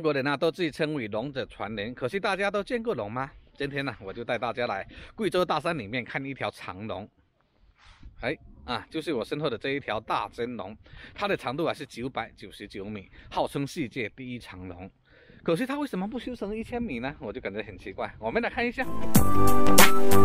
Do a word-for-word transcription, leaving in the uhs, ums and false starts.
国人啊都自称为龙者传人，可是大家都见过龙吗？今天呢，我就带大家来贵州大山里面看一条长龙。哎啊，就是我身后的这一条大真龙，它的长度啊是九百九十九米，号称世界第一长龙。可是它为什么不修成一千米呢？我就感觉很奇怪。我们来看一下。